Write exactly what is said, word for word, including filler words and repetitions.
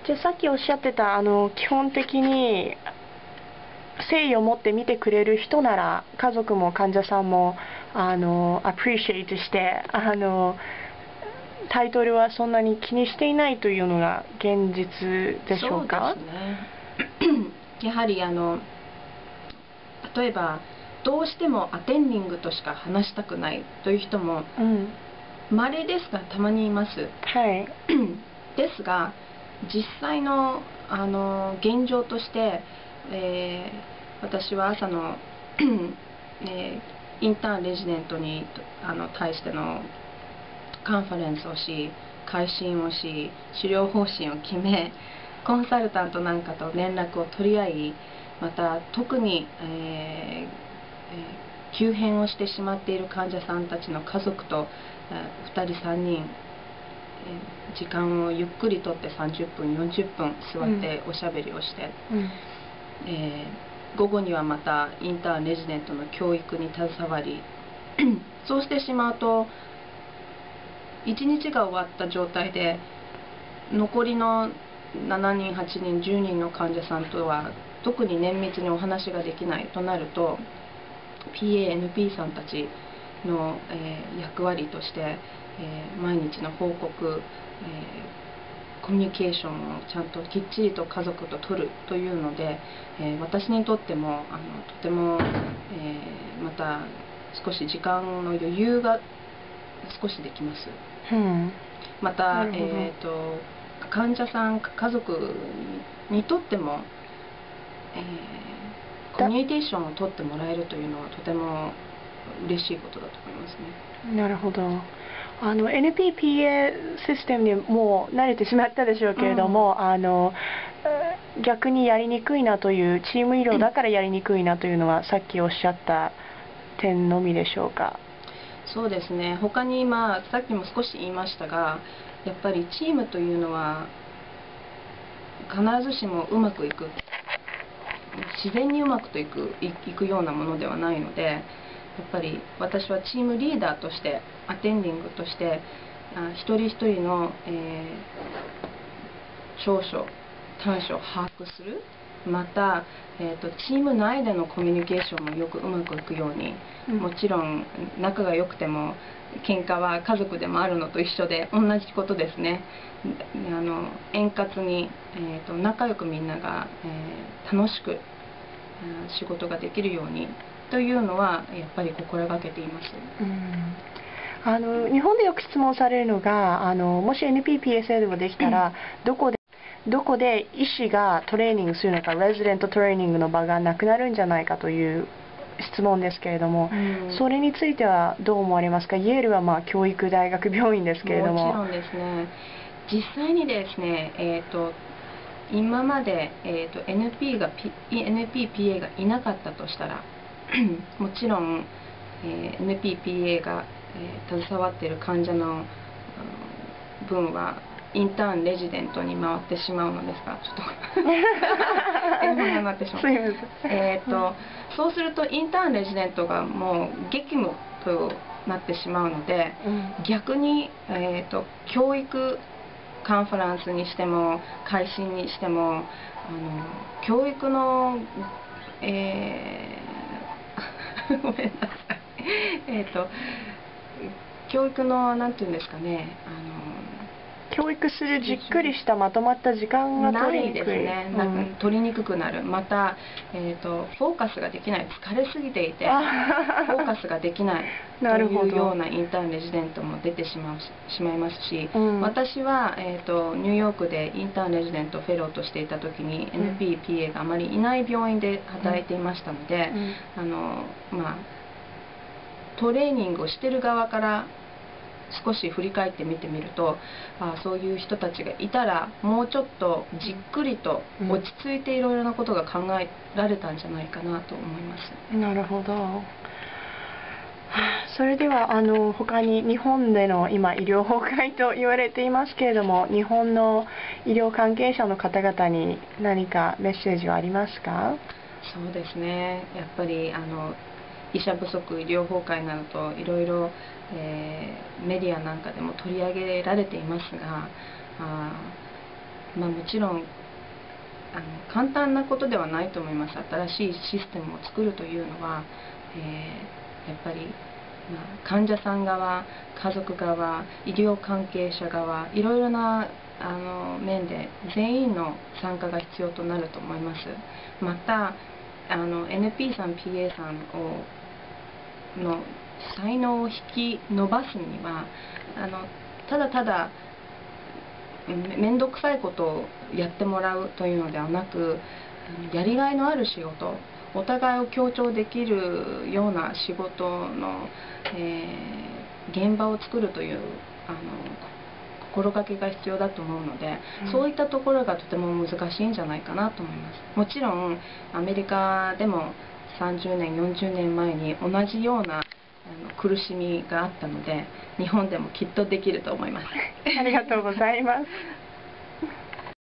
じゃあさっきおっしゃってたあの基本的に誠意を持って見てくれる人なら家族も患者さんもあのアプリシエイトしてあのタイトルはそんなに気にしていないというのが現実でしょうか？ そうですねやはりあの例えばどうしてもアテンディングとしか話したくないという人も稀ですがたまにいます。 はい、 ですが実際のあの現状として、えー、私は朝の、えー、インターンレジデントにあの対してのカンファレンスをし、回診をし、治療方針を決め、コンサルタントなんかと連絡を取り合い、また特に、えーえー、急変をしてしまっている患者さんたちの家族と、えー、ふたりさんにん、えー、時間をゆっくりとってさんじゅっぷんよんじゅっぷん座っておしゃべりをして、うんえー、午後にはまたインターンレジデントの教育に携わりそうしてしまうといちにちが終わった状態で残りのしちにんはちにんじゅうにんの患者さんとは特に綿密にお話ができないとなると ピーエーエヌピー さんたちの、えー、役割として、えー、毎日の報告、えー、コミュニケーションをちゃんときっちりと家族と取るというので、えー、私にとってもあのとても、えー、また少し時間の余裕が少しできます。 うん、 また、えーと、患者さん家族にとっても、えー、コミュニケーションを取ってもらえるというのはとても嬉しいことだと思いますね。 なるほど。あの エヌピーピーエー システムにもう慣れてしまったでしょうけれども、うん、あの逆にやりにくいなというチーム医療だからやりにくいなというのはさっきおっしゃった点のみでしょうか？ そうですね。他に、まあ、さっきも少し言いましたが、やっぱりチームというのは必ずしもうまくいく自然にうまくといくいくようなものではないので、やっぱり私はチームリーダーとしてアテンディングとしてあ一人一人の、えー、長所短所を把握する、また、えーと、チーム内でのコミュニケーションもよくうまくいくように、うん、もちろん仲が良くても喧嘩は家族でもあるのと一緒で同じことですね。あの円滑に、えーと、仲良くみんなが、えー、楽しく、えー、仕事ができるようにというのはやっぱり心がけています。 うんあの日本でよく質問されるのがあのもし エヌピーピーエー 制度ができたら、うん、どこでどこで医師がトレーニングするのか、レジデントトレーニングの場がなくなるんじゃないかという質問ですけれども、うん、それについてはどう思われますか？イェールはまあ教育大学病院ですけれども。 もちろんですね。実際にですね、えーと、今まで、えーと、エヌピー が、P、エヌピーピーエー がいなかったとしたらもちろん、えー、エヌピーピーエー が、えー、携わっている患者の分はインターンレジデントに回ってしまうのですが、ちょっと英語になってしまう。えっと、そうするとインターンレジデントがもう激務となってしまうので、うん、逆に、えーと、教育カンファレンスにしても会診にしてもあの教育の、えー、ごめんなさいえっと教育のなんていうんですかねあの教育するじっくりしたまとまった時間が取りにくい。 ないですね。なんか取りにくくなる。また、えーと、フォーカスができない。疲れすぎていて、フォーカスができないというようなインターンレジデントも出てしまうしまいますし、うん、私は、えーと、ニューヨークでインターンレジデントフェローとしていた時に、うん、エヌピーピーエー があまりいない病院で働いていましたので、うん、あのまあ、トレーニングをしてる側から少し振り返って見てみると、あそういう人たちがいたらもうちょっとじっくりと落ち着いていろいろなことが考えられたんじゃないかなと思います。 うん、なるほど。それではあの他に日本での今医療崩壊と言われていますけれども、日本の医療関係者の方々に何かメッセージはありますか？ そうですね。やっぱりあの医者不足、医療崩壊などといろいろ、えー、メディアなんかでも取り上げられていますが、あまあ、もちろんあの簡単なことではないと思います。新しいシステムを作るというのは、えー、やっぱり、まあ、患者さん側、家族側、医療関係者側、いろいろなあの面で全員の参加が必要となると思います。またあの エヌピー さん ピーエー さんをの才能を引き伸ばすにはあのただただ面倒くさいことをやってもらうというのではなく、やりがいのある仕事、お互いを強調できるような仕事の、えー、現場を作るというあの心がけが必要だと思うので、うん、そういったところがとても難しいんじゃないかなと思います。もちろんアメリカでもさんじゅうねんよんじゅうねんまえに同じようなあの苦しみがあったので、日本でもきっとできると思います。 ありがとうございます。